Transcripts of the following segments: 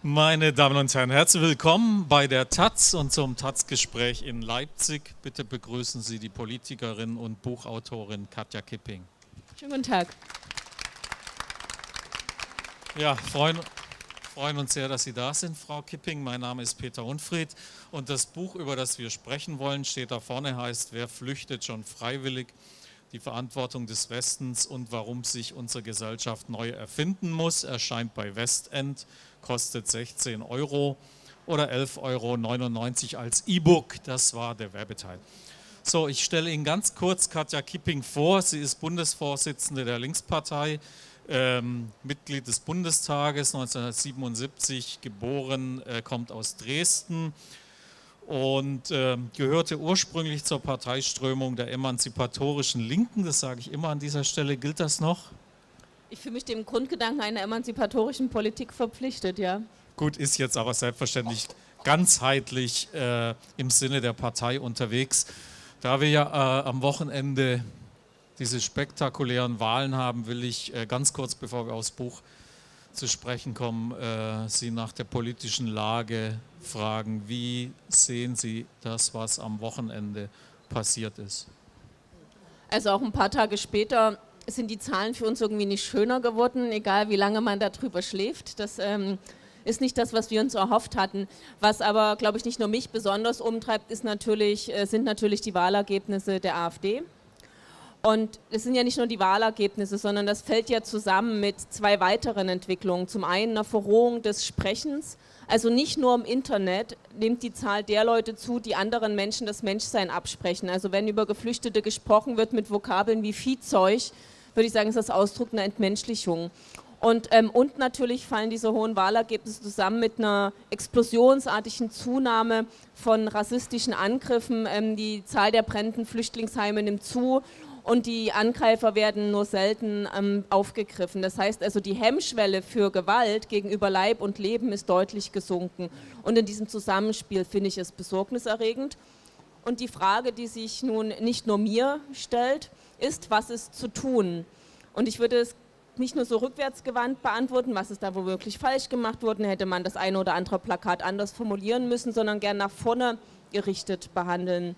Meine Damen und Herren, herzlich willkommen bei der taz und zum taz-Gespräch in Leipzig. Bitte begrüßen Sie die Politikerin und Buchautorin Katja Kipping. Schönen guten Tag. Ja, freuen uns sehr, dass Sie da sind, Frau Kipping. Mein Name ist Peter Unfried und das Buch, über das wir sprechen wollen, steht da vorne, heißt Wer flüchtet schon freiwillig? Die Verantwortung des Westens und warum sich unsere Gesellschaft neu erfinden muss, erscheint bei Westend, kostet 16 € oder 11,99 € als E-Book. Das war der Werbeteil. So, ich stelle Ihnen ganz kurz Katja Kipping vor. Sie ist Bundesvorsitzende der Linkspartei, Mitglied des Bundestages, 1977 geboren, kommt aus Dresden. Und gehörte ursprünglich zur Parteiströmung der emanzipatorischen Linken, das sage ich immer an dieser Stelle. Gilt das noch? Ich fühle mich dem Grundgedanken einer emanzipatorischen Politik verpflichtet, ja. Gut, ist jetzt aber selbstverständlich ganzheitlich im Sinne der Partei unterwegs. Da wir ja am Wochenende diese spektakulären Wahlen haben, will ich ganz kurz, bevor wir aufs Buch zu sprechen kommen, Sie nach der politischen Lage fragen. Wie sehen Sie das, was am Wochenende passiert ist? Also auch ein paar Tage später sind die Zahlen für uns irgendwie nicht schöner geworden, egal wie lange man darüber schläft. Das ist nicht das, was wir uns erhofft hatten. Was aber, glaube ich, nicht nur mich besonders umtreibt, sind natürlich die Wahlergebnisse der AfD. Und es sind ja nicht nur die Wahlergebnisse, sondern das fällt ja zusammen mit zwei weiteren Entwicklungen. Zum einen einer Verrohung des Sprechens, also nicht nur im Internet nimmt die Zahl der Leute zu, die anderen Menschen das Menschsein absprechen. Also wenn über Geflüchtete gesprochen wird mit Vokabeln wie Viehzeug, würde ich sagen, ist das Ausdruck einer Entmenschlichung. Und natürlich fallen diese hohen Wahlergebnisse zusammen mit einer explosionsartigen Zunahme von rassistischen Angriffen. Die Zahl der brennenden Flüchtlingsheime nimmt zu. Und die Angreifer werden nur selten aufgegriffen. Das heißt also, die Hemmschwelle für Gewalt gegenüber Leib und Leben ist deutlich gesunken. Und in diesem Zusammenspiel finde ich es besorgniserregend. Und die Frage, die sich nun nicht nur mir stellt, ist, was ist zu tun? Und ich würde es nicht nur so rückwärtsgewandt beantworten, was ist da womöglich falsch gemacht worden, hätte man das eine oder andere Plakat anders formulieren müssen, sondern gern nach vorne gerichtet behandeln.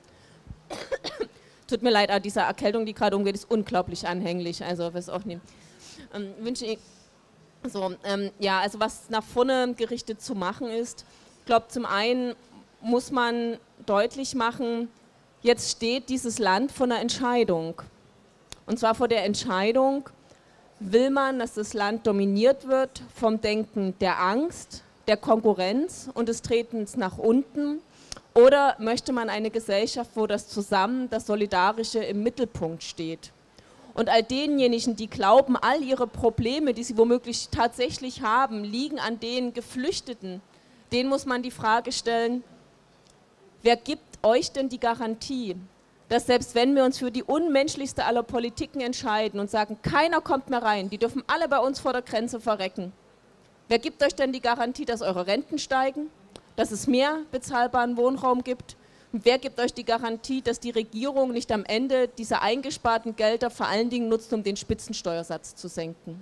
Tut mir leid, diese Erkältung, die gerade umgeht, ist unglaublich anhänglich. Also, was auch nicht. Wünsche ich. So, ja, also was nach vorne gerichtet zu machen ist, ich glaube, zum einen muss man deutlich machen, jetzt steht dieses Land vor einer Entscheidung. Und zwar vor der Entscheidung, will man, dass das Land dominiert wird vom Denken der Angst, der Konkurrenz und des Tretens nach unten? Oder möchte man eine Gesellschaft, wo das Zusammen, das Solidarische im Mittelpunkt steht? Und all denjenigen, die glauben, all ihre Probleme, die sie womöglich tatsächlich haben, liegen an den Geflüchteten, denen muss man die Frage stellen, wer gibt euch denn die Garantie, dass selbst wenn wir uns für die unmenschlichste aller Politiken entscheiden und sagen, keiner kommt mehr rein, die dürfen alle bei uns vor der Grenze verrecken, wer gibt euch denn die Garantie, dass eure Renten steigen? Dass es mehr bezahlbaren Wohnraum gibt? Und wer gibt euch die Garantie, dass die Regierung nicht am Ende diese eingesparten Gelder vor allen Dingen nutzt, um den Spitzensteuersatz zu senken?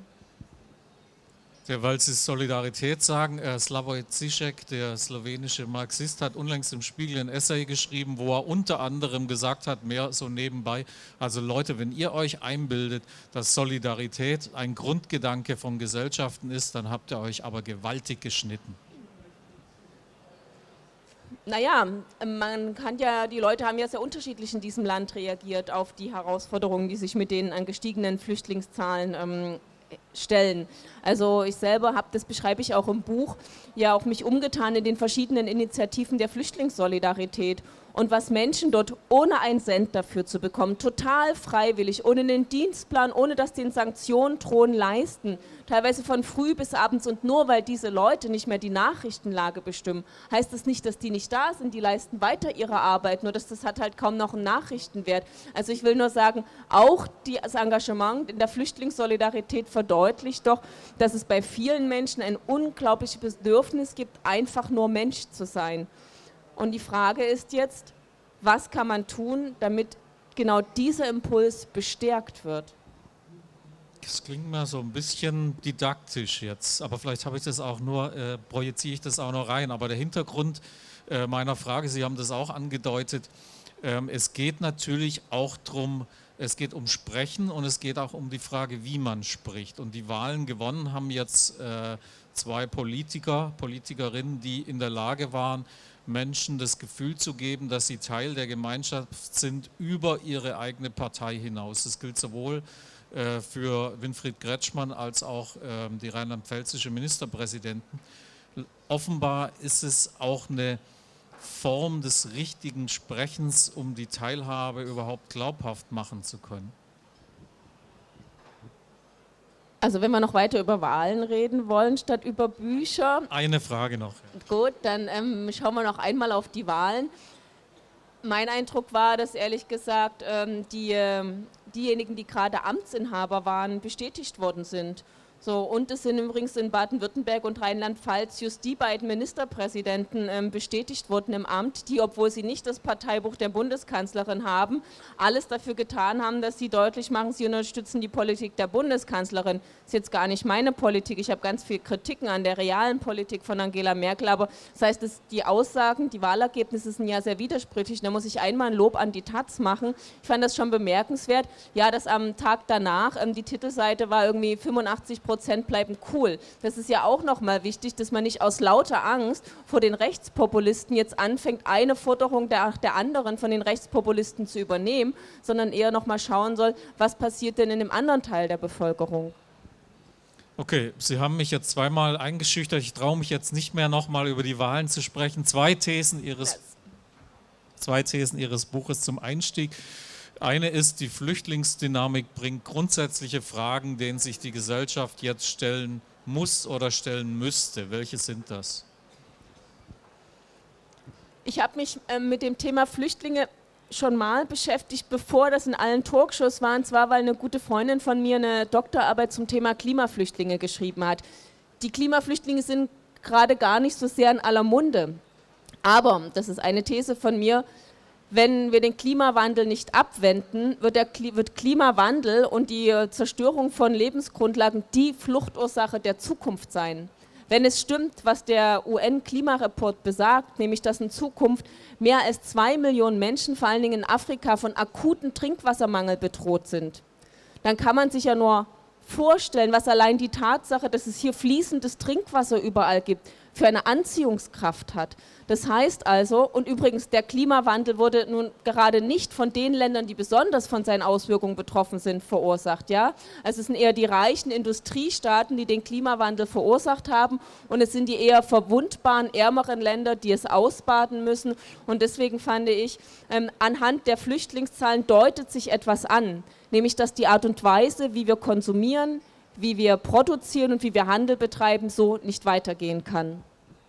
Ja, weil Sie Solidarität sagen, Slavoj Žižek, der slowenische Marxist, hat unlängst im Spiegel ein Essay geschrieben, wo er unter anderem gesagt hat, mehr so nebenbei, also Leute, wenn ihr euch einbildet, dass Solidarität ein Grundgedanke von Gesellschaften ist, dann habt ihr euch aber gewaltig geschnitten. Naja, man kann ja, die Leute haben ja sehr unterschiedlich in diesem Land reagiert auf die Herausforderungen, die sich mit den an gestiegenen Flüchtlingszahlen stellen. Also ich selber habe, das beschreibe ich auch im Buch, ja auch mich umgetan in den verschiedenen Initiativen der Flüchtlingssolidarität. Und was Menschen dort ohne einen Cent dafür zu bekommen, total freiwillig, ohne einen Dienstplan, ohne dass den Sanktionen drohen, leisten, teilweise von früh bis abends, und nur weil diese Leute nicht mehr die Nachrichtenlage bestimmen, heißt das nicht, dass die nicht da sind, die leisten weiter ihre Arbeit, nur dass das hat halt kaum noch einen Nachrichtenwert. Also ich will nur sagen, auch das Engagement in der Flüchtlingssolidarität verdeutlicht doch, dass es bei vielen Menschen ein unglaubliches Bedürfnis gibt, einfach nur Mensch zu sein. Und die Frage ist jetzt, was kann man tun, damit genau dieser Impuls bestärkt wird? Das klingt mir so ein bisschen didaktisch jetzt, aber vielleicht habe ich das auch nur, projiziere ich das auch noch rein. Aber der Hintergrund meiner Frage, Sie haben das auch angedeutet, es geht natürlich auch darum, es geht um Sprechen und es geht auch um die Frage, wie man spricht. Und die Wahlen gewonnen haben jetzt zwei Politikerinnen, die in der Lage waren, Menschen das Gefühl zu geben, dass sie Teil der Gemeinschaft sind über ihre eigene Partei hinaus. Das gilt sowohl für Winfried Kretschmann als auch die rheinland-pfälzische Ministerpräsidenten. Offenbar ist es auch eine Form des richtigen Sprechens, um die Teilhabe überhaupt glaubhaft machen zu können. Also wenn wir noch weiter über Wahlen reden wollen, statt über Bücher. Eine Frage noch. Gut, dann schauen wir noch einmal auf die Wahlen. Mein Eindruck war, dass ehrlich gesagt diejenigen, die gerade Amtsinhaber waren, bestätigt worden sind. So, und es sind übrigens in Baden-Württemberg und Rheinland-Pfalz just die beiden Ministerpräsidenten bestätigt worden im Amt, die, obwohl sie nicht das Parteibuch der Bundeskanzlerin haben, alles dafür getan haben, dass sie deutlich machen, sie unterstützen die Politik der Bundeskanzlerin. Das ist jetzt gar nicht meine Politik. Ich habe ganz viel Kritiken an der realen Politik von Angela Merkel, aber das heißt, die Aussagen, die Wahlergebnisse sind ja sehr widersprüchlich. Da muss ich einmal ein Lob an die Taz machen. Ich fand das schon bemerkenswert, ja, dass am Tag danach die Titelseite war irgendwie 85% bleiben cool. Das ist ja auch nochmal wichtig, dass man nicht aus lauter Angst vor den Rechtspopulisten jetzt anfängt, eine Forderung der anderen von den Rechtspopulisten zu übernehmen, sondern eher nochmal schauen soll, was passiert denn in dem anderen Teil der Bevölkerung. Okay, Sie haben mich jetzt zweimal eingeschüchtert. Ich traue mich jetzt nicht mehr nochmal über die Wahlen zu sprechen. Zwei Thesen Ihres Buches zum Einstieg. Eine ist, die Flüchtlingsdynamik bringt grundsätzliche Fragen, denen sich die Gesellschaft jetzt stellen muss oder stellen müsste. Welche sind das? Ich habe mich mit dem Thema Flüchtlinge schon mal beschäftigt, bevor das in allen Talkshows war, und zwar, weil eine gute Freundin von mir eine Doktorarbeit zum Thema Klimaflüchtlinge geschrieben hat. Die Klimaflüchtlinge sind gerade gar nicht so sehr in aller Munde. Aber, das ist eine These von mir, wenn wir den Klimawandel nicht abwenden, wird Klimawandel und die Zerstörung von Lebensgrundlagen die Fluchtursache der Zukunft sein. Wenn es stimmt, was der UN-Klimareport besagt, nämlich dass in Zukunft mehr als 2 Millionen Menschen, vor allen Dingen in Afrika, von akuten Trinkwassermangel bedroht sind, dann kann man sich ja nur vorstellen, was allein die Tatsache, dass es hier fließendes Trinkwasser überall gibt, für eine Anziehungskraft hat. Das heißt also, und übrigens der Klimawandel wurde nun gerade nicht von den Ländern, die besonders von seinen Auswirkungen betroffen sind, verursacht. Ja? Also es sind eher die reichen Industriestaaten, die den Klimawandel verursacht haben, und es sind die eher verwundbaren, ärmeren Länder, die es ausbaden müssen. Und deswegen fand ich, anhand der Flüchtlingszahlen deutet sich etwas an, nämlich dass die Art und Weise, wie wir konsumieren, wie wir produzieren und wie wir Handel betreiben, so nicht weitergehen kann.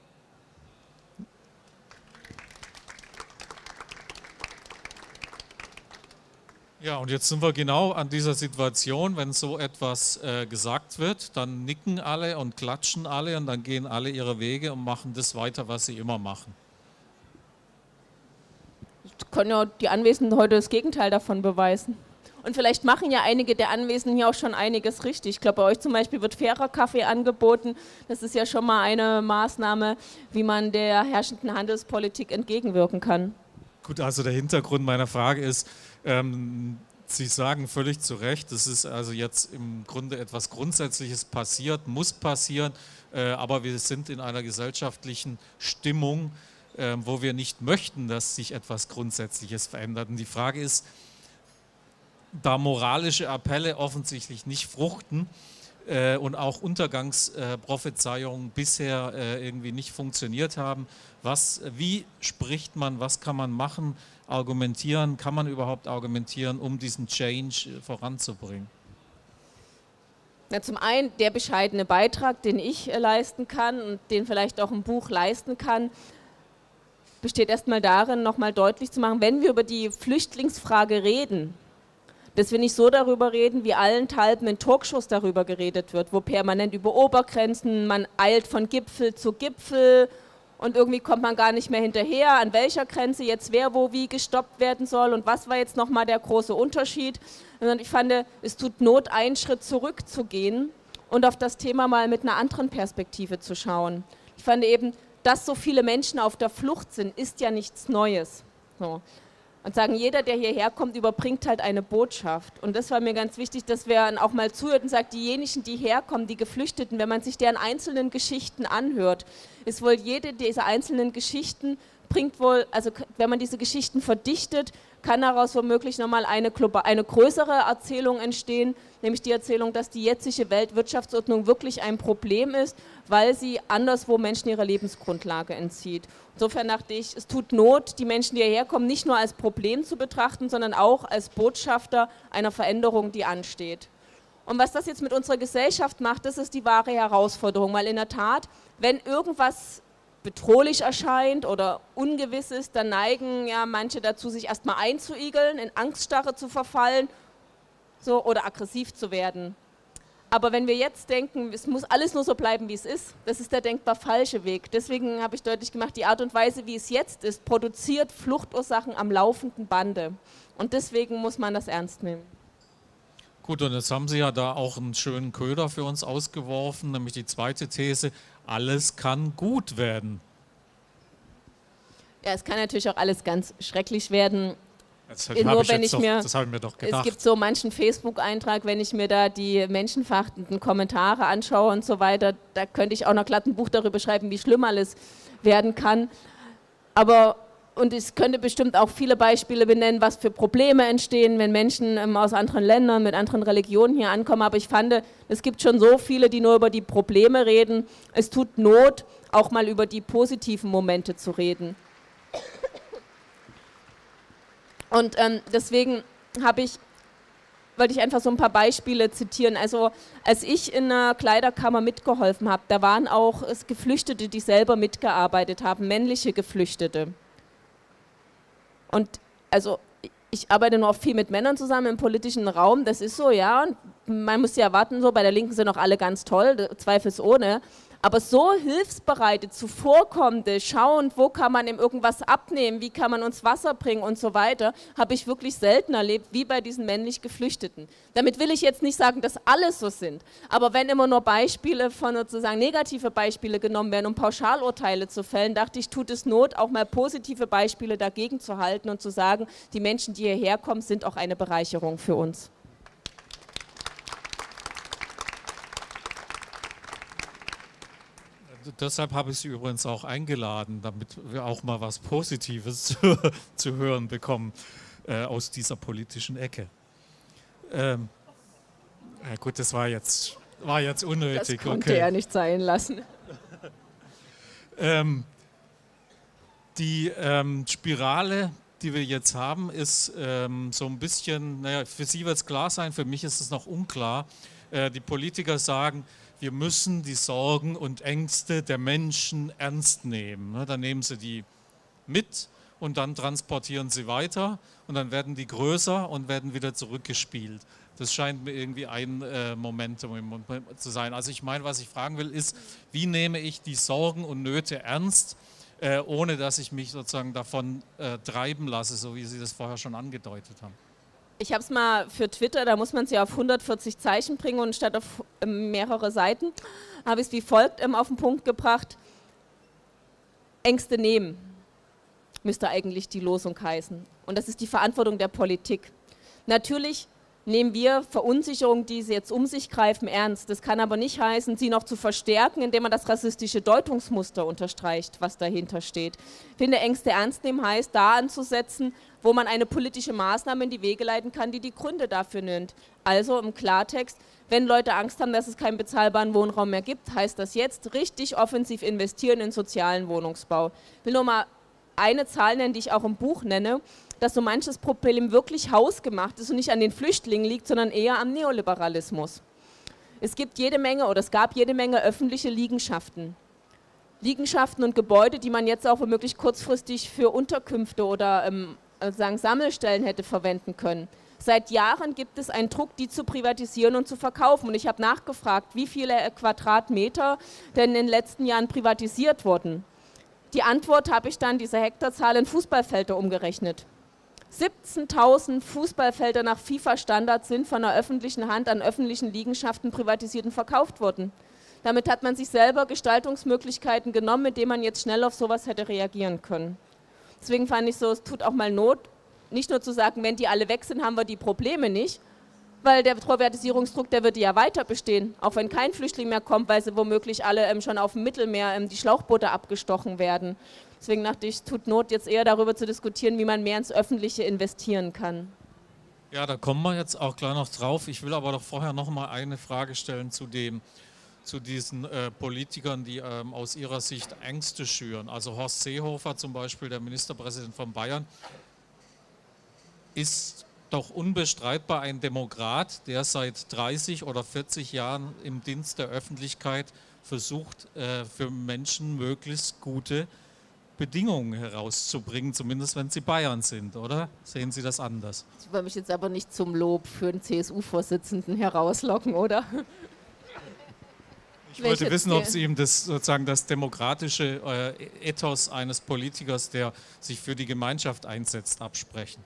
Ja, und jetzt sind wir genau an dieser Situation, wenn so etwas gesagt wird, dann nicken alle und klatschen alle und dann gehen alle ihre Wege und machen das weiter, was sie immer machen. Können ja die Anwesenden heute das Gegenteil davon beweisen. Und vielleicht machen ja einige der Anwesenden hier auch schon einiges richtig. Ich glaube, bei euch zum Beispiel wird fairer Kaffee angeboten. Das ist ja schon mal eine Maßnahme, wie man der herrschenden Handelspolitik entgegenwirken kann. Gut, also der Hintergrund meiner Frage ist, Sie sagen völlig zu Recht, es ist also jetzt im Grunde etwas Grundsätzliches passiert, muss passieren, aber wir sind in einer gesellschaftlichen Stimmung, wo wir nicht möchten, dass sich etwas Grundsätzliches verändert. Und die Frage ist, da moralische Appelle offensichtlich nicht fruchten und auch Untergangsprophezeiungen bisher irgendwie nicht funktioniert haben, wie spricht man, was kann man machen, argumentieren, kann man überhaupt argumentieren, um diesen Change voranzubringen? Na, zum einen der bescheidene Beitrag, den ich leisten kann und den vielleicht auch ein Buch leisten kann, besteht erstmal darin, nochmal deutlich zu machen, wenn wir über die Flüchtlingsfrage reden, dass wir nicht so darüber reden, wie allenthalben in Talkshows darüber geredet wird, wo permanent über Obergrenzen, man eilt von Gipfel zu Gipfel und irgendwie kommt man gar nicht mehr hinterher, an welcher Grenze jetzt wer wo wie gestoppt werden soll und was war jetzt nochmal der große Unterschied. Und ich fand, es tut Not, einen Schritt zurückzugehen und auf das Thema mal mit einer anderen Perspektive zu schauen. Ich fand eben, dass so viele Menschen auf der Flucht sind, ist ja nichts Neues. So. Und sagen, jeder, der hierher kommt, überbringt halt eine Botschaft. Und das war mir ganz wichtig, dass wir auch mal zuhören und sagen, diejenigen, die herkommen, die Geflüchteten, wenn man sich deren einzelnen Geschichten anhört, ist wohl jede dieser einzelnen Geschichten, bringt wohl, also wenn man diese Geschichten verdichtet, kann daraus womöglich nochmal eine größere Erzählung entstehen, nämlich die Erzählung, dass die jetzige Weltwirtschaftsordnung wirklich ein Problem ist, weil sie anderswo Menschen ihre Lebensgrundlage entzieht. Insofern dachte ich, es tut Not, die Menschen, die hierher kommen, nicht nur als Problem zu betrachten, sondern auch als Botschafter einer Veränderung, die ansteht. Und was das jetzt mit unserer Gesellschaft macht, das ist die wahre Herausforderung, weil in der Tat, wenn irgendwas bedrohlich erscheint oder ungewiss ist, dann neigen ja manche dazu, sich erstmal einzuigeln, in Angststarre zu verfallen so, oder aggressiv zu werden. Aber wenn wir jetzt denken, es muss alles nur so bleiben, wie es ist, das ist der denkbar falsche Weg. Deswegen habe ich deutlich gemacht, die Art und Weise, wie es jetzt ist, produziert Fluchtursachen am laufenden Bande. Und deswegen muss man das ernst nehmen. Gut, und jetzt haben Sie ja da auch einen schönen Köder für uns ausgeworfen, nämlich die zweite These, alles kann gut werden. Ja, es kann natürlich auch alles ganz schrecklich werden. Das habe ich mir doch gedacht. Es gibt so manchen Facebook-Eintrag, wenn ich mir da die menschenverachtenden Kommentare anschaue und so weiter, da könnte ich auch noch glatt ein Buch darüber schreiben, wie schlimm alles werden kann. Und ich könnte bestimmt auch viele Beispiele benennen, was für Probleme entstehen, wenn Menschen aus anderen Ländern, mit anderen Religionen hier ankommen. Aber ich fand, es gibt schon so viele, die nur über die Probleme reden. Es tut Not, auch mal über die positiven Momente zu reden. Und deswegen wollte ich einfach so ein paar Beispiele zitieren. Also als ich in einer Kleiderkammer mitgeholfen habe, da waren auch Geflüchtete, die selber mitgearbeitet haben, männliche Geflüchtete. Und also ich arbeite nur oft viel mit Männern zusammen im politischen Raum, das ist so, ja, und man muss ja erwarten, so bei der Linken sind auch alle ganz toll, zweifelsohne, aber so hilfsbereite, zuvorkommende, schauend, wo kann man ihm irgendwas abnehmen, wie kann man uns Wasser bringen und so weiter, habe ich wirklich selten erlebt, wie bei diesen männlich Geflüchteten. Damit will ich jetzt nicht sagen, dass alle so sind, aber wenn immer nur Beispiele von sozusagen negative Beispiele genommen werden, um Pauschalurteile zu fällen, dachte ich, tut es Not, auch mal positive Beispiele dagegen zu halten und zu sagen, die Menschen, die hierher kommen, sind auch eine Bereicherung für uns. Deshalb habe ich Sie übrigens auch eingeladen, damit wir auch mal was Positives zu hören bekommen aus dieser politischen Ecke. Ja gut, das war jetzt unnötig. Das konnte er nicht sein lassen. Die Spirale, die wir jetzt haben, ist so ein bisschen, naja, für Sie wird es klar sein, für mich ist es noch unklar. Die Politiker sagen, wir müssen die Sorgen und Ängste der Menschen ernst nehmen. Dann nehmen sie die mit und dann transportieren sie weiter und dann werden die größer und werden wieder zurückgespielt. Das scheint mir irgendwie ein Momentum zu sein. Also ich meine, was ich fragen will, ist, wie nehme ich die Sorgen und Nöte ernst, ohne dass ich mich sozusagen davon treiben lasse, so wie Sie das vorher schon angedeutet haben. Ich habe es mal für Twitter, da muss man es ja auf 140 Zeichen bringen und statt auf mehrere Seiten, habe ich es wie folgt auf den Punkt gebracht. Ängste nehmen, müsste eigentlich die Losung heißen. Und das ist die Verantwortung der Politik. Natürlich nehmen wir Verunsicherungen, die sie jetzt um sich greifen, ernst. Das kann aber nicht heißen, sie noch zu verstärken, indem man das rassistische Deutungsmuster unterstreicht, was dahinter steht. Ich finde, Ängste ernst nehmen heißt, da anzusetzen, wo man eine politische Maßnahme in die Wege leiten kann, die die Gründe dafür nennt. Also im Klartext, wenn Leute Angst haben, dass es keinen bezahlbaren Wohnraum mehr gibt, heißt das jetzt richtig offensiv investieren in sozialen Wohnungsbau. Ich will nur mal eine Zahl nennen, die ich auch im Buch nenne, dass so manches Problem wirklich hausgemacht ist und nicht an den Flüchtlingen liegt, sondern eher am Neoliberalismus. Es gab jede Menge öffentliche Liegenschaften. Liegenschaften und Gebäude, die man jetzt auch womöglich kurzfristig für Unterkünfte oder Sammelstellen hätte verwenden können. Seit Jahren gibt es einen Druck, die zu privatisieren und zu verkaufen. Und ich habe nachgefragt, wie viele Quadratmeter denn in den letzten Jahren privatisiert wurden. Die Antwort habe ich dann, diese Hektarzahl, in Fußballfelder umgerechnet. 17.000 Fußballfelder nach FIFA-Standards sind von der öffentlichen Hand an öffentlichen Liegenschaften privatisiert und verkauft worden. Damit hat man sich selber Gestaltungsmöglichkeiten genommen, mit denen man jetzt schnell auf sowas hätte reagieren können. Deswegen fand ich so, es tut auch mal Not, nicht nur zu sagen, wenn die alle weg sind, haben wir die Probleme nicht, weil der Privatisierungsdruck, der würde ja weiter bestehen, auch wenn kein Flüchtling mehr kommt, weil sie womöglich alle schon auf dem Mittelmeer die Schlauchboote abgestochen werden. Deswegen dachte ich, es tut Not, jetzt eher darüber zu diskutieren, wie man mehr ins Öffentliche investieren kann. Ja, da kommen wir jetzt auch gleich noch drauf. Ich will aber doch vorher noch mal eine Frage stellen zu diesen Politikern, die aus ihrer Sicht Ängste schüren. Also Horst Seehofer zum Beispiel, der Ministerpräsident von Bayern, ist doch unbestreitbar ein Demokrat, der seit 30 oder 40 Jahren im Dienst der Öffentlichkeit versucht, für Menschen möglichst gute Bedingungen herauszubringen, zumindest wenn sie Bayern sind, oder? Sehen Sie das anders? Ich will mich jetzt aber nicht zum Lob für den CSU-Vorsitzenden herauslocken, oder? Ich wollte wissen, ob Sie ihm das sozusagen das demokratische Ethos eines Politikers, der sich für die Gemeinschaft einsetzt, absprechen.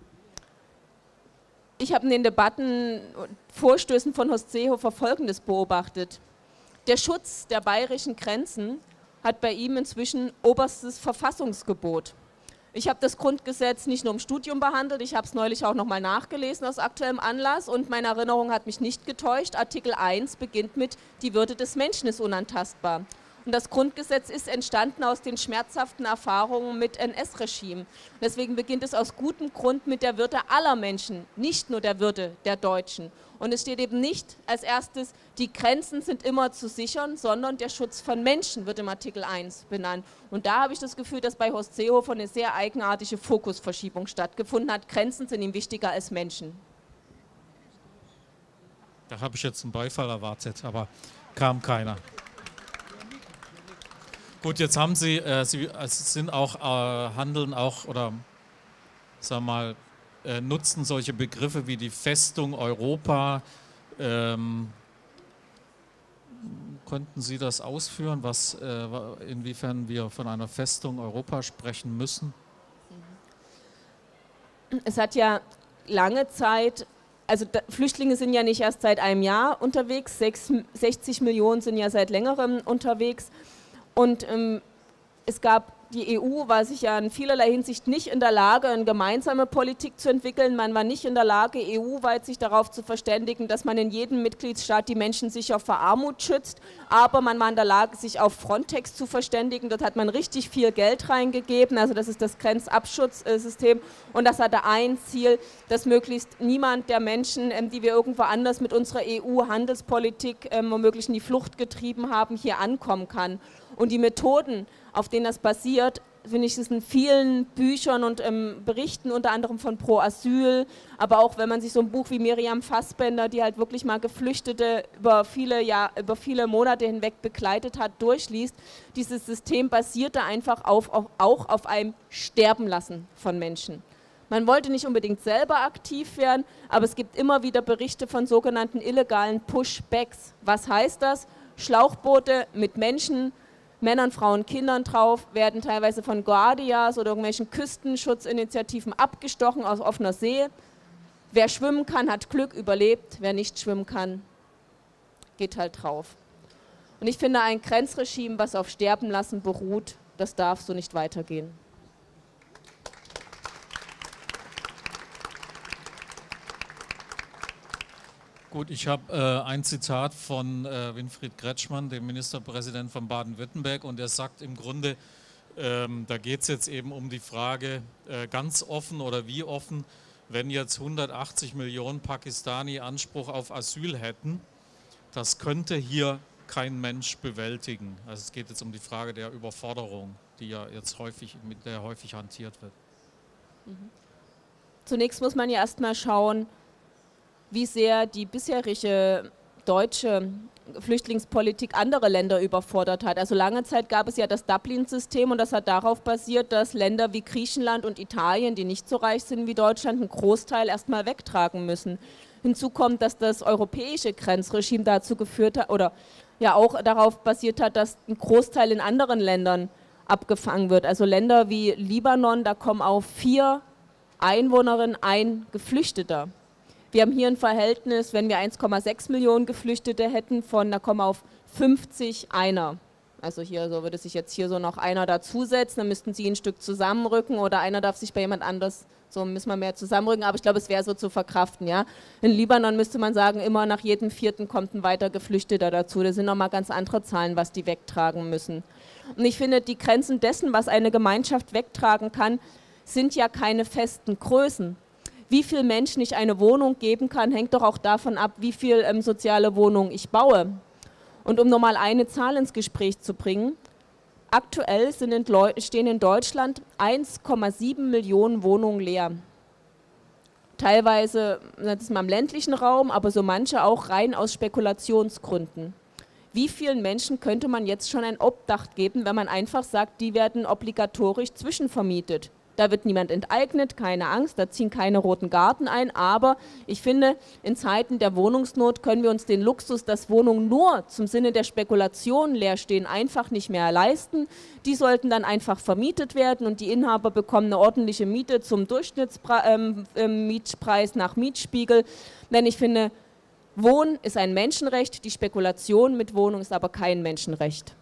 Ich habe in den Debatten und Vorstößen von Horst Seehofer Folgendes beobachtet. Der Schutz der bayerischen Grenzen hat bei ihm inzwischen oberstes Verfassungsgebot. Ich habe das Grundgesetz nicht nur im Studium behandelt, ich habe es neulich auch nochmal nachgelesen aus aktuellem Anlass und meine Erinnerung hat mich nicht getäuscht. Artikel 1 beginnt mit, die Würde des Menschen ist unantastbar. Und das Grundgesetz ist entstanden aus den schmerzhaften Erfahrungen mit NS-Regime. Deswegen beginnt es aus gutem Grund mit der Würde aller Menschen, nicht nur der Würde der Deutschen. Und es steht eben nicht als erstes, die Grenzen sind immer zu sichern, sondern der Schutz von Menschen wird im Artikel 1 benannt. Und da habe ich das Gefühl, dass bei Horst Seehofer eine sehr eigenartige Fokusverschiebung stattgefunden hat. Grenzen sind ihm wichtiger als Menschen. Da habe ich jetzt einen Beifall erwartet, aber kam keiner. Gut, jetzt haben Sie sind auch, handeln auch oder sagen wir mal, nutzen solche Begriffe wie die Festung Europa. Könnten Sie das ausführen, inwiefern wir von einer Festung Europa sprechen müssen? Es hat ja lange Zeit, also Flüchtlinge sind ja nicht erst seit einem Jahr unterwegs, 60 Millionen sind ja seit längerem unterwegs. Und die EU war sich ja in vielerlei Hinsicht nicht in der Lage, eine gemeinsame Politik zu entwickeln. Man war nicht in der Lage, EU-weit sich darauf zu verständigen, dass man in jedem Mitgliedstaat die Menschen sicher vor Armut schützt. Aber man war in der Lage, sich auf Frontex zu verständigen. Dort hat man richtig viel Geld reingegeben. Also das ist das Grenzabschutzsystem. Und das hatte ein Ziel, dass möglichst niemand der Menschen, die wir irgendwo anders mit unserer EU-Handelspolitik womöglich in die Flucht getrieben haben, hier ankommen kann. Und die Methoden, auf denen das basiert, finde ich, ist in vielen Büchern und Berichten, unter anderem von Pro Asyl, aber auch wenn man sich so ein Buch wie Miriam Fassbender, die halt wirklich mal Geflüchtete über viele Monate hinweg begleitet hat, durchliest, dieses System basierte einfach auch auf einem Sterbenlassen von Menschen. Man wollte nicht unbedingt selber aktiv werden, aber es gibt immer wieder Berichte von sogenannten illegalen Pushbacks. Was heißt das? Schlauchboote mit Menschen, Männern, Frauen, Kindern drauf, werden teilweise von Guardias oder irgendwelchen Küstenschutzinitiativen abgestochen aus offener See. Wer schwimmen kann, hat Glück, überlebt. Wer nicht schwimmen kann, geht halt drauf. Und ich finde, ein Grenzregime, was auf Sterbenlassen beruht, das darf so nicht weitergehen. Gut, ich habe ein Zitat von Winfried Kretschmann, dem Ministerpräsidenten von Baden-Württemberg, und er sagt im Grunde, da geht es jetzt eben um die Frage, ganz offen oder wie offen, wenn jetzt 180 Millionen Pakistani Anspruch auf Asyl hätten, das könnte hier kein Mensch bewältigen. Also es geht jetzt um die Frage der Überforderung, die ja jetzt mit der häufig hantiert wird. Zunächst muss man ja erstmal schauen, wie sehr die bisherige deutsche Flüchtlingspolitik andere Länder überfordert hat. Also lange Zeit gab es ja das Dublin-System und das hat darauf basiert, dass Länder wie Griechenland und Italien, die nicht so reich sind wie Deutschland, einen Großteil erstmal wegtragen müssen. Hinzu kommt, dass das europäische Grenzregime dazu geführt hat oder ja auch darauf basiert hat, dass ein Großteil in anderen Ländern abgefangen wird. Also Länder wie Libanon, da kommen auf 4 Einwohnerinnen ein Geflüchteter. Wir haben hier ein Verhältnis, wenn wir 1,6 Millionen Geflüchtete hätten, da kommen auf 50 einer. Also hier so würde sich jetzt hier so noch einer dazusetzen, dann müssten sie ein Stück zusammenrücken oder einer darf sich bei jemand anders, so müssen wir mehr zusammenrücken, aber ich glaube, es wäre so zu verkraften. Ja? In Libanon müsste man sagen, immer nach jedem 4. kommt ein weiter Geflüchteter dazu. Das sind nochmal ganz andere Zahlen, was die wegtragen müssen. Und ich finde, die Grenzen dessen, was eine Gemeinschaft wegtragen kann, sind ja keine festen Größen. Wie viel Menschen ich eine Wohnung geben kann, hängt doch auch davon ab, wie viel soziale Wohnungen ich baue. Und um nochmal eine Zahl ins Gespräch zu bringen, aktuell stehen in Deutschland 1,7 Millionen Wohnungen leer. Teilweise, das ist mal im ländlichen Raum, aber so manche auch rein aus Spekulationsgründen. Wie vielen Menschen könnte man jetzt schon ein Obdach geben, wenn man einfach sagt, die werden obligatorisch zwischenvermietet? Da wird niemand enteignet, keine Angst, da ziehen keine roten Garten ein, aber ich finde, in Zeiten der Wohnungsnot können wir uns den Luxus, dass Wohnungen nur zum Sinne der Spekulation leer stehen, einfach nicht mehr leisten. Die sollten dann einfach vermietet werden und die Inhaber bekommen eine ordentliche Miete zum Durchschnittsmietpreis nach Mietspiegel, denn ich finde, Wohnen ist ein Menschenrecht, die Spekulation mit Wohnung ist aber kein Menschenrecht.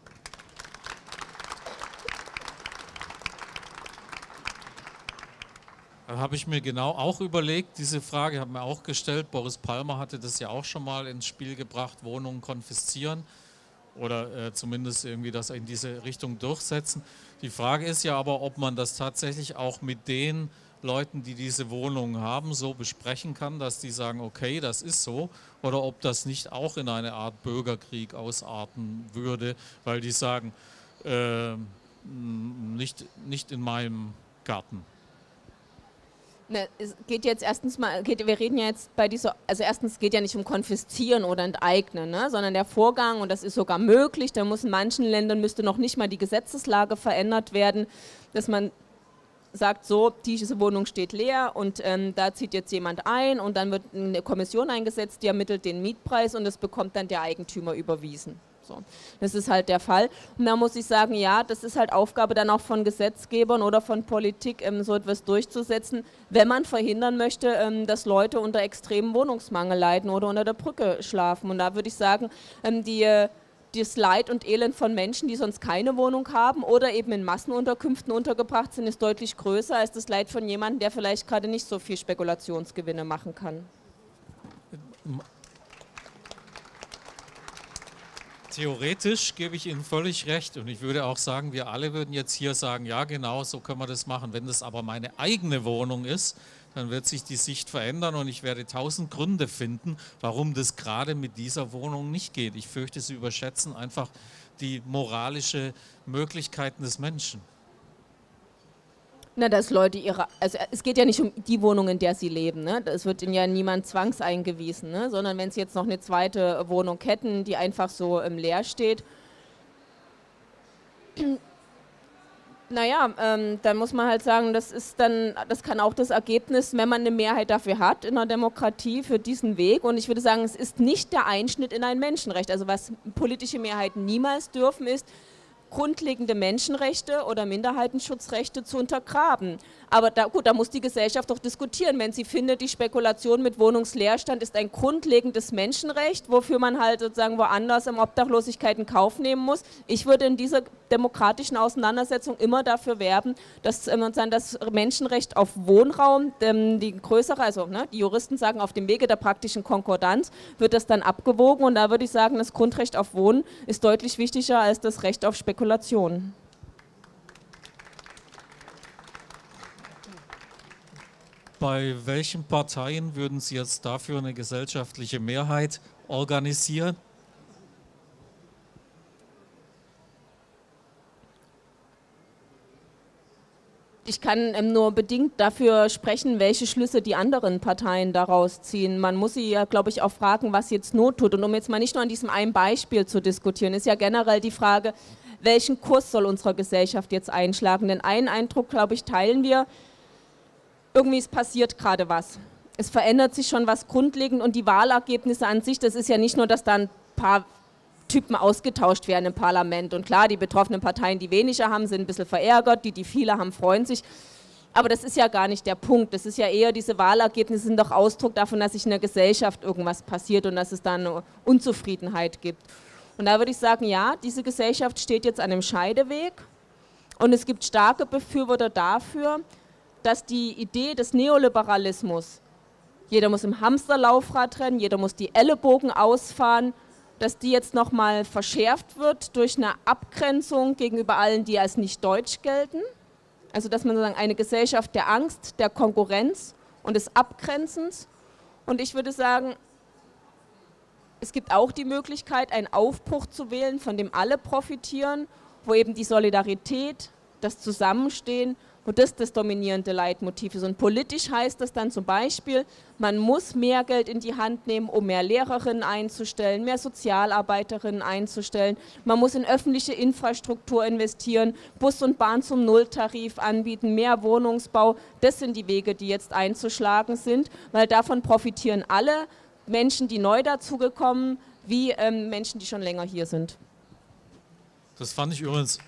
Habe ich mir genau auch überlegt, diese Frage habe mir auch gestellt. Boris Palmer hatte das ja auch schon mal ins Spiel gebracht, Wohnungen konfiszieren oder zumindest irgendwie das in diese Richtung durchsetzen. Die Frage ist ja aber, ob man das tatsächlich auch mit den Leuten, die diese Wohnungen haben, so besprechen kann, dass die sagen, okay, das ist so, oder ob das nicht auch in eine Art Bürgerkrieg ausarten würde, weil die sagen, nicht in meinem Garten. Ne, es geht jetzt erstens mal, wir reden ja jetzt bei dieser, also erstens geht ja nicht um Konfiszieren oder Enteignen, ne, sondern der Vorgang, und das ist sogar möglich, da muss in manchen Ländern müsste noch nicht mal die Gesetzeslage verändert werden, dass man sagt, so, diese Wohnung steht leer und da zieht jetzt jemand ein und dann wird eine Kommission eingesetzt, die ermittelt den Mietpreis und das bekommt dann der Eigentümer überwiesen. So. Das ist halt der Fall. Und da muss ich sagen, ja, das ist halt Aufgabe dann auch von Gesetzgebern oder von Politik, so etwas durchzusetzen, wenn man verhindern möchte, dass Leute unter extremem Wohnungsmangel leiden oder unter der Brücke schlafen. Und da würde ich sagen, das Leid und Elend von Menschen, die sonst keine Wohnung haben oder eben in Massenunterkünften untergebracht sind, ist deutlich größer als das Leid von jemandem, der vielleicht gerade nicht so viel Spekulationsgewinne machen kann. Theoretisch gebe ich Ihnen völlig recht und ich würde auch sagen, wir alle würden jetzt hier sagen, ja genau, so können wir das machen. Wenn das aber meine eigene Wohnung ist, dann wird sich die Sicht verändern und ich werde 1000 Gründe finden, warum das gerade mit dieser Wohnung nicht geht. Ich fürchte, Sie überschätzen einfach die moralische Möglichkeiten des Menschen. Na, dass Leute also es geht ja nicht um die Wohnung, in der sie leben, ne? Es wird ihnen ja niemand zwangseingewiesen, ne? Sondern wenn sie jetzt noch eine zweite Wohnung hätten, die einfach so leer steht, naja, dann muss man halt sagen, das kann auch das Ergebnis, wenn man eine Mehrheit dafür hat in der Demokratie, für diesen Weg. Und ich würde sagen, es ist nicht der Einschnitt in ein Menschenrecht. Also was politische Mehrheiten niemals dürfen, ist, grundlegende Menschenrechte oder Minderheitenschutzrechte zu untergraben. Aber da muss die Gesellschaft doch diskutieren, wenn sie findet, die Spekulation mit Wohnungsleerstand ist ein grundlegendes Menschenrecht, wofür man halt sozusagen woanders Obdachlosigkeit in Kauf nehmen muss. Ich würde in dieser demokratischen Auseinandersetzung immer dafür werben, dass das Menschenrecht auf Wohnraum, die größere, also die Juristen sagen, auf dem Wege der praktischen Konkordanz wird das dann abgewogen und da würde ich sagen, das Grundrecht auf Wohnen ist deutlich wichtiger als das Recht auf Spekulation. Bei welchen Parteien würden Sie jetzt dafür eine gesellschaftliche Mehrheit organisieren? Ich kann nur bedingt dafür sprechen, welche Schlüsse die anderen Parteien daraus ziehen. Man muss sie ja, glaube ich, auch fragen, was jetzt Not tut. Und um jetzt mal nicht nur an diesem einen Beispiel zu diskutieren, ist ja generell die Frage, welchen Kurs soll unsere Gesellschaft jetzt einschlagen? Denn einen Eindruck, glaube ich, teilen wir, irgendwie es passiert gerade was. Es verändert sich schon was grundlegend und die Wahlergebnisse an sich, das ist ja nicht nur, dass da ein paar Typen ausgetauscht werden im Parlament. Und klar, die betroffenen Parteien, die weniger haben, sind ein bisschen verärgert, die viele haben, freuen sich. Aber das ist ja gar nicht der Punkt. Das ist ja eher, diese Wahlergebnisse sind doch Ausdruck davon, dass sich in der Gesellschaft irgendwas passiert und dass es da eine Unzufriedenheit gibt. Und da würde ich sagen, ja, diese Gesellschaft steht jetzt an einem Scheideweg und es gibt starke Befürworter dafür, dass die Idee des Neoliberalismus, jeder muss im Hamsterlaufrad rennen, jeder muss die Ellenbogen ausfahren, dass die jetzt nochmal verschärft wird durch eine Abgrenzung gegenüber allen, die als nicht deutsch gelten. Also dass man sozusagen eine Gesellschaft der Angst, der Konkurrenz und des Abgrenzens. Und ich würde sagen, es gibt auch die Möglichkeit, einen Aufbruch zu wählen, von dem alle profitieren, wo eben die Solidarität, das Zusammenstehen, wo das dominierende Leitmotiv ist. Und politisch heißt das dann zum Beispiel, man muss mehr Geld in die Hand nehmen, um mehr Lehrerinnen einzustellen, mehr Sozialarbeiterinnen einzustellen. Man muss in öffentliche Infrastruktur investieren, Bus und Bahn zum Nulltarif anbieten, mehr Wohnungsbau. Das sind die Wege, die jetzt einzuschlagen sind, weil davon profitieren alle Menschen, die neu dazugekommen, wie Menschen, die schon länger hier sind. Das fand ich übrigens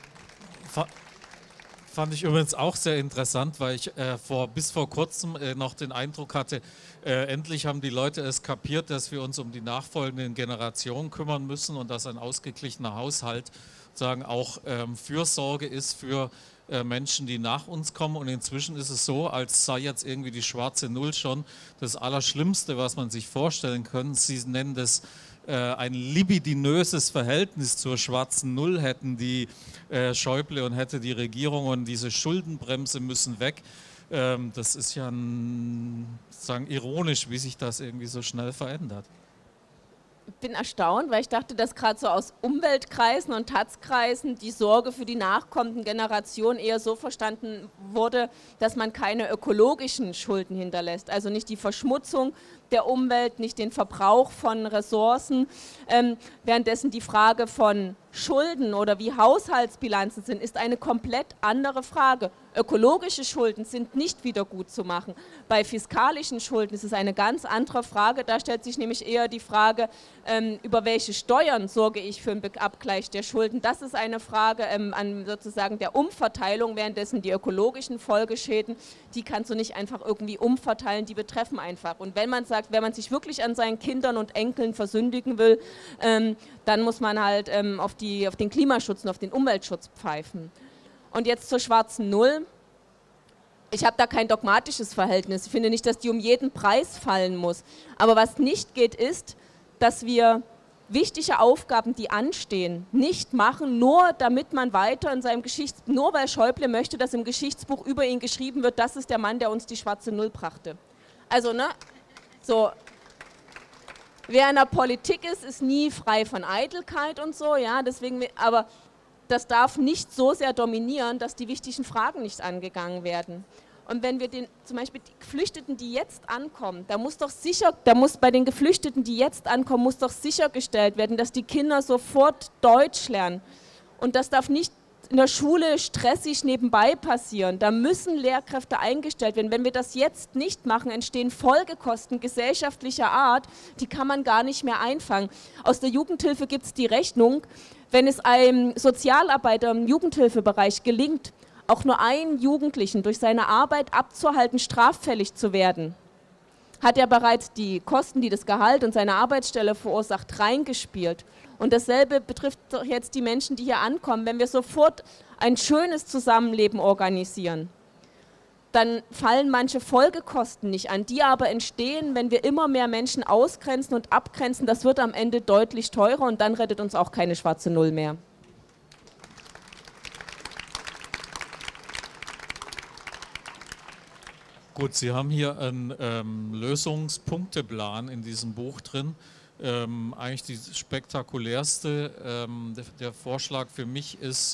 auch sehr interessant, weil ich bis vor kurzem noch den Eindruck hatte, endlich haben die Leute es kapiert, dass wir uns um die nachfolgenden Generationen kümmern müssen und dass ein ausgeglichener Haushalt sozusagen auch Fürsorge ist für Menschen, die nach uns kommen. Und inzwischen ist es so, als sei jetzt irgendwie die schwarze Null schon das Allerschlimmste, was man sich vorstellen kann. Sie nennen das ein libidinöses Verhältnis zur schwarzen Null hätten die Schäuble und hätte die Regierung, und diese Schuldenbremse müssen weg. Das ist ja sozusagen ironisch, wie sich das irgendwie so schnell verändert. Ich bin erstaunt, weil ich dachte, dass gerade so aus Umweltkreisen und Taz-Kreisen die Sorge für die nachkommenden Generationen eher so verstanden wurde, dass man keine ökologischen Schulden hinterlässt. Also nicht die Verschmutzung der Umwelt, nicht den Verbrauch von Ressourcen, währenddessen die Frage von Schulden oder wie Haushaltsbilanzen sind, ist eine komplett andere Frage. Ökologische Schulden sind nicht wieder gut zu machen. Bei fiskalischen Schulden ist es eine ganz andere Frage. Da stellt sich nämlich eher die Frage, über welche Steuern sorge ich für einen Abgleich der Schulden. Das ist eine Frage an sozusagen der Umverteilung, währenddessen die ökologischen Folgeschäden, die kannst du nicht einfach irgendwie umverteilen, die betreffen einfach. Und wenn man sagt, wenn man sich wirklich an seinen Kindern und Enkeln versündigen will, dann muss man halt auf den Klimaschutz und auf den Umweltschutz pfeifen. Und jetzt zur schwarzen Null. Ich habe da kein dogmatisches Verhältnis. Ich finde nicht, dass die um jeden Preis fallen muss. Aber was nicht geht, ist, dass wir wichtige Aufgaben, die anstehen, nicht machen, nur damit man weiter in seinem nur weil Schäuble möchte, dass im Geschichtsbuch über ihn geschrieben wird, das ist der Mann, der uns die schwarze Null brachte. Also, ne, so, wer in der Politik ist, ist nie frei von Eitelkeit und so, ja, deswegen, aber das darf nicht so sehr dominieren, dass die wichtigen Fragen nicht angegangen werden. Und wenn wir zum Beispiel die Geflüchteten, die jetzt ankommen, da muss bei den Geflüchteten, die jetzt ankommen, muss doch sichergestellt werden, dass die Kinder sofort Deutsch lernen. Und das darf nicht in der Schule stressig nebenbei passieren. Da müssen Lehrkräfte eingestellt werden. Wenn wir das jetzt nicht machen, entstehen Folgekosten gesellschaftlicher Art, die kann man gar nicht mehr einfangen. Aus der Jugendhilfe gibt es die Rechnung, wenn es einem Sozialarbeiter im Jugendhilfebereich gelingt, auch nur einen Jugendlichen durch seine Arbeit abzuhalten, straffällig zu werden, hat er bereits die Kosten, die das Gehalt und seine Arbeitsstelle verursacht, reingespielt. Und dasselbe betrifft doch jetzt die Menschen, die hier ankommen. Wenn wir sofort ein schönes Zusammenleben organisieren, dann fallen manche Folgekosten nicht an, die aber entstehen, wenn wir immer mehr Menschen ausgrenzen und abgrenzen. Das wird am Ende deutlich teurer und dann rettet uns auch keine schwarze Null mehr. Gut, Sie haben hier einen Lösungspunkteplan in diesem Buch drin. Eigentlich die spektakulärste, der Vorschlag für mich ist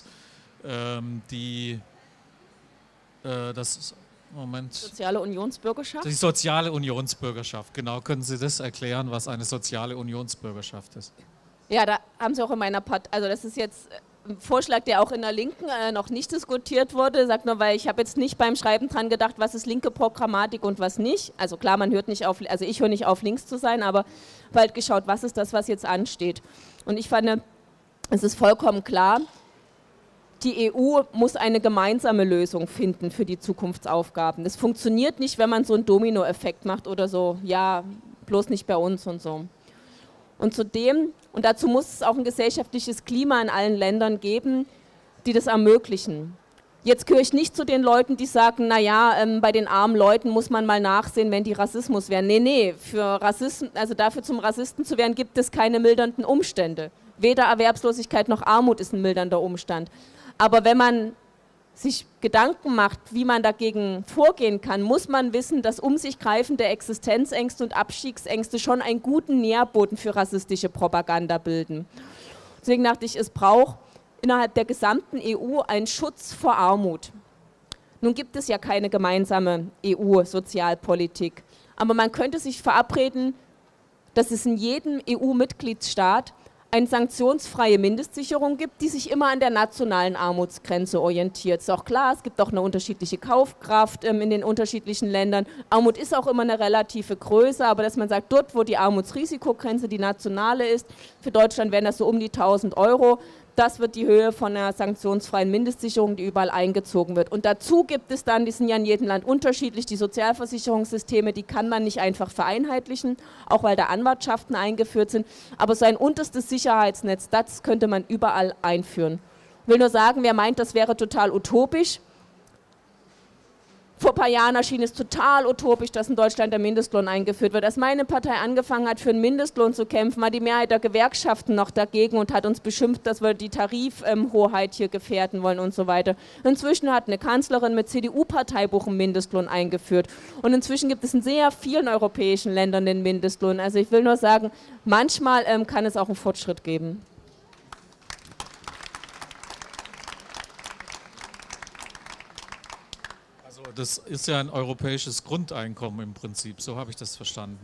Soziale Unionsbürgerschaft? Die soziale Unionsbürgerschaft, genau. Können Sie das erklären, was eine soziale Unionsbürgerschaft ist? Ja, da haben Sie auch in meiner Partei, also das ist jetzt ein Vorschlag, der auch in der Linken noch nicht diskutiert wurde, sagt nur, weil ich habe jetzt nicht beim Schreiben dran gedacht, was ist linke Programmatik und was nicht. Also klar, man hört nicht auf, also ich höre nicht auf, links zu sein, aber bald geschaut, was ist das, was jetzt ansteht. Und ich fand, es ist vollkommen klar, die EU muss eine gemeinsame Lösung finden für die Zukunftsaufgaben. Das funktioniert nicht, wenn man so einen Dominoeffekt macht oder so, ja, bloß nicht bei uns und so. Und zudem, und dazu muss es auch ein gesellschaftliches Klima in allen Ländern geben, die das ermöglichen. Jetzt gehöre ich nicht zu den Leuten, die sagen, naja, bei den armen Leuten muss man mal nachsehen, wenn die Rassismus wären. Nee, für Rassisten, also dafür zum Rassisten zu werden, gibt es keine mildernden Umstände. Weder Erwerbslosigkeit noch Armut ist ein mildernder Umstand. Aber wenn man sich Gedanken macht, wie man dagegen vorgehen kann, muss man wissen, dass um sich greifende Existenzängste und Abstiegsängste schon einen guten Nährboden für rassistische Propaganda bilden. Deswegen dachte ich, es braucht innerhalb der gesamten EU einen Schutz vor Armut. Nun gibt es ja keine gemeinsame EU-Sozialpolitik, aber man könnte sich verabreden, dass es in jedem EU-Mitgliedsstaat eine sanktionsfreie Mindestsicherung gibt, die sich immer an der nationalen Armutsgrenze orientiert. Ist auch klar, es gibt auch eine unterschiedliche Kaufkraft in den unterschiedlichen Ländern. Armut ist auch immer eine relative Größe, aber dass man sagt, dort, wo die Armutsrisikogrenze die nationale ist, für Deutschland wären das so um die 1.000 €, das wird die Höhe von einer sanktionsfreien Mindestsicherung, die überall eingezogen wird. Und dazu gibt es dann, die sind ja in jedem Land unterschiedlich, die Sozialversicherungssysteme, die kann man nicht einfach vereinheitlichen, auch weil da Anwartschaften eingeführt sind. Aber so ein unterstes Sicherheitsnetz, das könnte man überall einführen. Ich will nur sagen, wer meint, das wäre total utopisch. Vor ein paar Jahren erschien es total utopisch, dass in Deutschland der Mindestlohn eingeführt wird. Als meine Partei angefangen hat, für einen Mindestlohn zu kämpfen, war die Mehrheit der Gewerkschaften noch dagegen und hat uns beschimpft, dass wir die Tarifhoheit hier gefährden wollen und so weiter. Inzwischen hat eine Kanzlerin mit CDU-Parteibuch einen Mindestlohn eingeführt. Und inzwischen gibt es in sehr vielen europäischen Ländern den Mindestlohn. Also ich will nur sagen, manchmal kann es auch einen Fortschritt geben. Das ist ja ein europäisches Grundeinkommen im Prinzip, so habe ich das verstanden.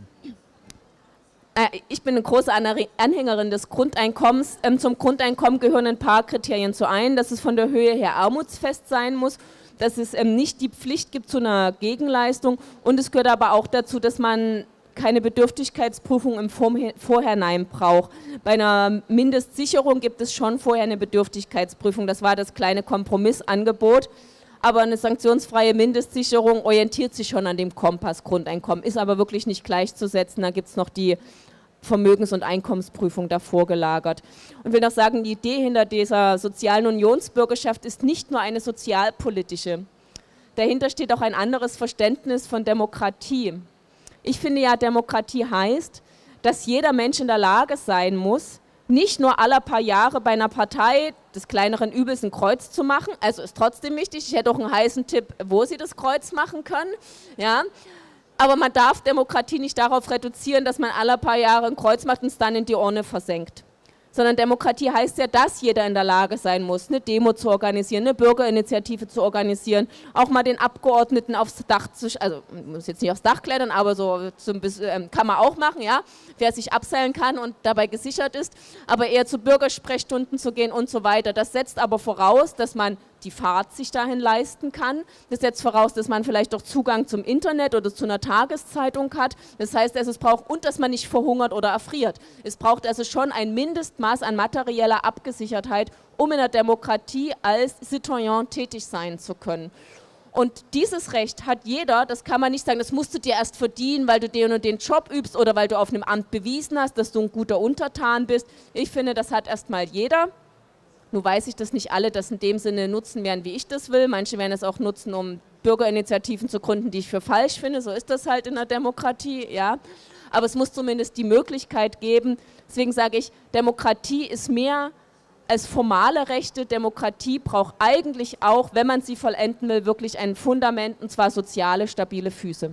Ich bin eine große Anhängerin des Grundeinkommens. Zum Grundeinkommen gehören ein paar Kriterien zu ein, dass es von der Höhe her armutsfest sein muss, dass es nicht die Pflicht gibt zu einer Gegenleistung und es gehört aber auch dazu, dass man keine Bedürftigkeitsprüfung im Vorhinein braucht. Bei einer Mindestsicherung gibt es schon vorher eine Bedürftigkeitsprüfung, das war das kleine Kompromissangebot. Aber eine sanktionsfreie Mindestsicherung orientiert sich schon an dem Kompass-Grundeinkommen, ist aber wirklich nicht gleichzusetzen. Da gibt es noch die Vermögens- und Einkommensprüfung davor gelagert. Und ich will noch sagen, die Idee hinter dieser sozialen Unionsbürgerschaft ist nicht nur eine sozialpolitische. Dahinter steht auch ein anderes Verständnis von Demokratie. Ich finde ja, Demokratie heißt, dass jeder Mensch in der Lage sein muss, nicht nur alle paar Jahre bei einer Partei des kleineren Übels ein Kreuz zu machen, also ist trotzdem wichtig, ich hätte auch einen heißen Tipp, wo Sie das Kreuz machen können, ja. Aber man darf Demokratie nicht darauf reduzieren, dass man alle paar Jahre ein Kreuz macht und es dann in die Urne versenkt. Sondern Demokratie heißt ja, dass jeder in der Lage sein muss, eine Demo zu organisieren, eine Bürgerinitiative zu organisieren, auch mal den Abgeordneten aufs Dach zu, also muss jetzt nicht aufs Dach klettern, aber so ein bisschen, kann man auch machen, ja, wer sich abseilen kann und dabei gesichert ist, aber eher zu Bürgersprechstunden zu gehen und so weiter. Das setzt aber voraus, dass man die Fahrt sich dahin leisten kann. Das setzt voraus, dass man vielleicht auch Zugang zum Internet oder zu einer Tageszeitung hat. Das heißt, es braucht, und dass man nicht verhungert oder erfriert. Es braucht also schon ein Mindestmaß an materieller Abgesichertheit, um in der Demokratie als Citoyen tätig sein zu können. Und dieses Recht hat jeder, das kann man nicht sagen, das musst du dir erst verdienen, weil du den und den Job übst oder weil du auf einem Amt bewiesen hast, dass du ein guter Untertan bist. Ich finde, das hat erstmal jeder. Nun weiß ich, dass nicht alle das in dem Sinne nutzen werden, wie ich das will. Manche werden es auch nutzen, um Bürgerinitiativen zu gründen, die ich für falsch finde. So ist das halt in der Demokratie, ja. Aber es muss zumindest die Möglichkeit geben. Deswegen sage ich, Demokratie ist mehr als formale Rechte. Demokratie braucht eigentlich auch, wenn man sie vollenden will, wirklich ein Fundament, und zwar soziale, stabile Füße.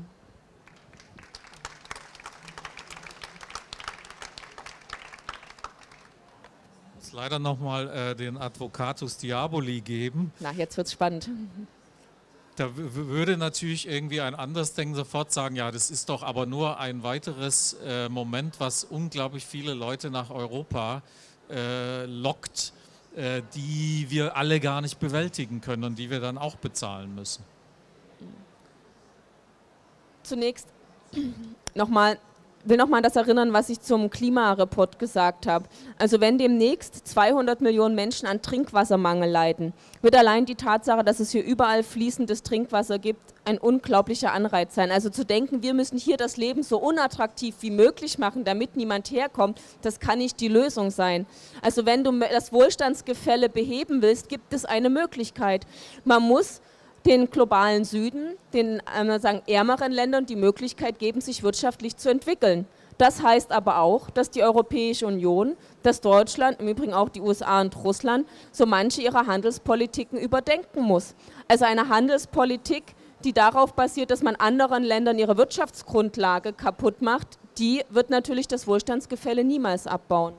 Leider nochmal den Advocatus Diaboli geben. Na, jetzt wird es spannend. Da würde natürlich irgendwie ein Andersdenken sofort sagen, ja, das ist doch aber nur ein weiteres Moment, was unglaublich viele Leute nach Europa lockt, die wir alle gar nicht bewältigen können und die wir dann auch bezahlen müssen. Zunächst nochmal, will noch mal an das erinnern, was ich zum Klimareport gesagt habe. Also wenn demnächst 200 Millionen Menschen an Trinkwassermangel leiden, wird allein die Tatsache, dass es hier überall fließendes Trinkwasser gibt, ein unglaublicher Anreiz sein. Also zu denken, wir müssen hier das Leben so unattraktiv wie möglich machen, damit niemand herkommt, das kann nicht die Lösung sein. Also wenn du das Wohlstandsgefälle beheben willst, gibt es eine Möglichkeit. Man muss den globalen Süden, den sagen, ärmeren Ländern die Möglichkeit geben, sich wirtschaftlich zu entwickeln. Das heißt aber auch, dass die Europäische Union, dass Deutschland, im Übrigen auch die USA und Russland, so manche ihrer Handelspolitiken überdenken muss. Also eine Handelspolitik, die darauf basiert, dass man anderen Ländern ihre Wirtschaftsgrundlage kaputt macht, die wird natürlich das Wohlstandsgefälle niemals abbauen.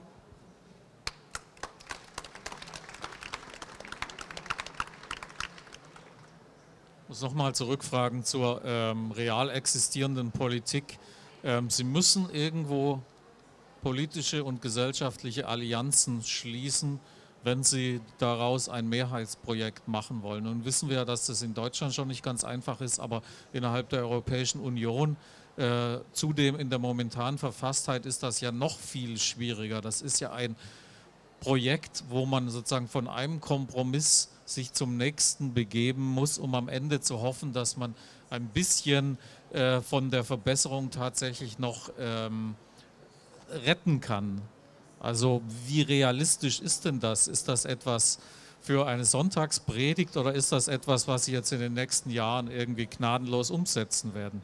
Ich muss nochmal zurückfragen zur real existierenden Politik. Sie müssen irgendwo politische und gesellschaftliche Allianzen schließen, wenn Sie daraus ein Mehrheitsprojekt machen wollen. Nun wissen wir ja, dass das in Deutschland schon nicht ganz einfach ist, aber innerhalb der Europäischen Union, zudem in der momentanen Verfasstheit, ist das ja noch viel schwieriger. Das ist ja ein Projekt, wo man sozusagen von einem Kompromiss sich zum nächsten begeben muss, um am Ende zu hoffen, dass man ein bisschen von der Verbesserung tatsächlich noch retten kann. Also wie realistisch ist denn das? Ist das etwas für eine Sonntagspredigt oder ist das etwas, was Sie jetzt in den nächsten Jahren irgendwie gnadenlos umsetzen werden?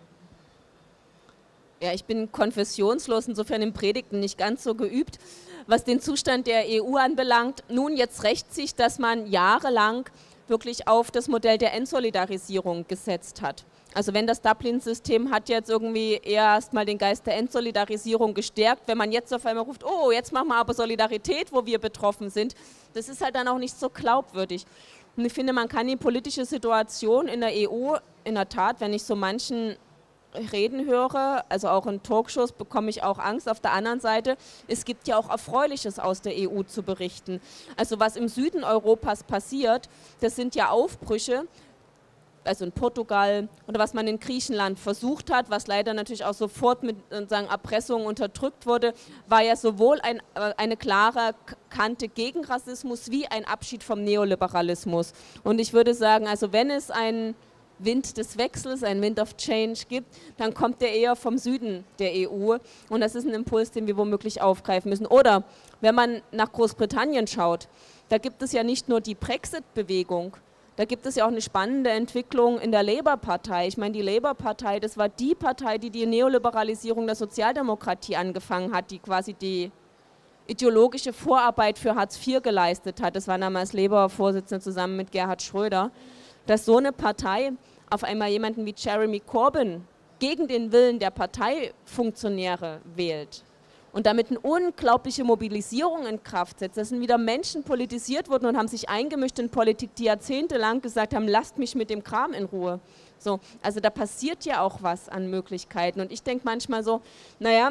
Ja, ich bin konfessionslos, insofern im Predigten nicht ganz so geübt. Was den Zustand der EU anbelangt, nun jetzt rächt sich, dass man jahrelang wirklich auf das Modell der Entsolidarisierung gesetzt hat. Also wenn das Dublin-System hat jetzt irgendwie erstmal den Geist der Entsolidarisierung gestärkt, wenn man jetzt auf einmal ruft, oh, jetzt machen wir aber Solidarität, wo wir betroffen sind, das ist halt dann auch nicht so glaubwürdig. Und ich finde, man kann die politische Situation in der EU in der Tat, wenn ich so manchen Reden höre, also auch in Talkshows bekomme ich auch Angst. Auf der anderen Seite, es gibt ja auch Erfreuliches aus der EU zu berichten. Also was im Süden Europas passiert, das sind ja Aufbrüche, also in Portugal oder was man in Griechenland versucht hat, was leider natürlich auch sofort mit sagen, Erpressung unterdrückt wurde, war ja sowohl eine klare Kante gegen Rassismus wie ein Abschied vom Neoliberalismus. Und ich würde sagen, also wenn es einen Wind des Wechsels, ein Wind of Change gibt, dann kommt der eher vom Süden der EU und das ist ein Impuls, den wir womöglich aufgreifen müssen. Oder wenn man nach Großbritannien schaut, da gibt es ja nicht nur die Brexit-Bewegung, da gibt es ja auch eine spannende Entwicklung in der Labour-Partei. Ich meine, die Labour-Partei, das war die Partei, die die Neoliberalisierung der Sozialdemokratie angefangen hat, die quasi die ideologische Vorarbeit für Hartz IV geleistet hat. Das war damals Labour-Vorsitzende zusammen mit Gerhard Schröder. Dass so eine Partei auf einmal jemanden wie Jeremy Corbyn gegen den Willen der Parteifunktionäre wählt und damit eine unglaubliche Mobilisierung in Kraft setzt. Das sind wieder Menschen politisiert worden und haben sich eingemischt in Politik, die jahrzehntelang gesagt haben, lasst mich mit dem Kram in Ruhe. So, also da passiert ja auch was an Möglichkeiten. Und ich denke manchmal so, naja,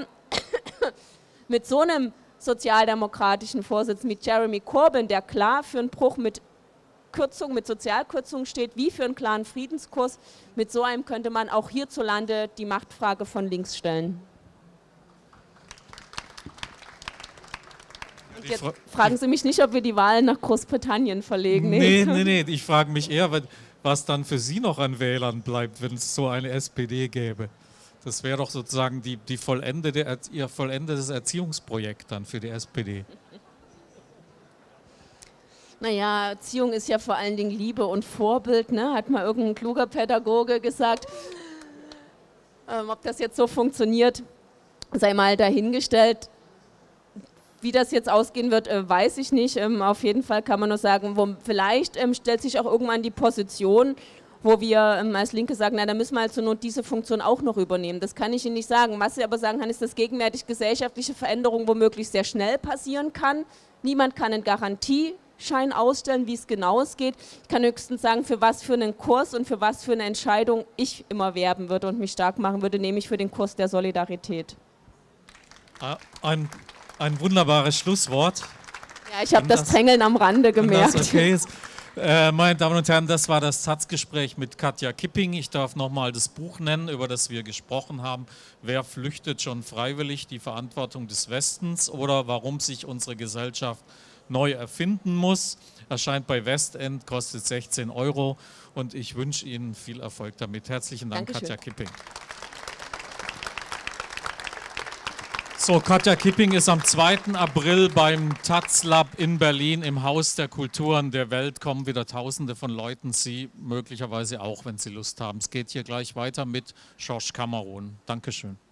mit so einem sozialdemokratischen Vorsitz wie Jeremy Corbyn, der klar für einen Bruch mit Sozialkürzungen steht, wie für einen klaren Friedenskurs. Mit so einem könnte man auch hierzulande die Machtfrage von links stellen. Und jetzt fragen Sie mich nicht, ob wir die Wahlen nach Großbritannien verlegen. Nee, ich frage mich eher, was dann für Sie noch an Wählern bleibt, wenn es so eine SPD gäbe. Das wäre doch sozusagen ihr vollendetes Erziehungsprojekt dann für die SPD. Naja, Erziehung ist ja vor allen Dingen Liebe und Vorbild, ne? Hat mal irgendein kluger Pädagoge gesagt. Ob das jetzt so funktioniert, sei mal dahingestellt. Wie das jetzt ausgehen wird, weiß ich nicht. Auf jeden Fall kann man nur sagen, vielleicht stellt sich auch irgendwann die Position, wo wir als Linke sagen, na, da müssen wir halt zur Not diese Funktion auch noch übernehmen. Das kann ich Ihnen nicht sagen. Was ich aber sagen kann, ist, dass gegenwärtig gesellschaftliche Veränderung womöglich sehr schnell passieren kann. Niemand kann einen Garantieschein ausstellen, wie es genau geht. Ich kann höchstens sagen, für was für einen Kurs und für was für eine Entscheidung ich immer werben würde und mich stark machen würde, nämlich für den Kurs der Solidarität. Ein wunderbares Schlusswort. Ja, ich habe das Drängeln am Rande gemerkt. Das okay ist. Meine Damen und Herren, das war das Taz-Gespräch mit Katja Kipping. Ich darf nochmal das Buch nennen, über das wir gesprochen haben. Wer flüchtet schon freiwillig? Die Verantwortung des Westens oder warum sich unsere Gesellschaft neu erfinden muss. Erscheint bei Westend, kostet 16 € und ich wünsche Ihnen viel Erfolg damit. Herzlichen Dank, Dankeschön. Katja Kipping. So, Katja Kipping ist am 2. April beim Taz Lab in Berlin im Haus der Kulturen der Welt. Kommen wieder Tausende von Leuten, Sie möglicherweise auch, wenn Sie Lust haben. Es geht hier gleich weiter mit Schorsch Kamerun. Dankeschön.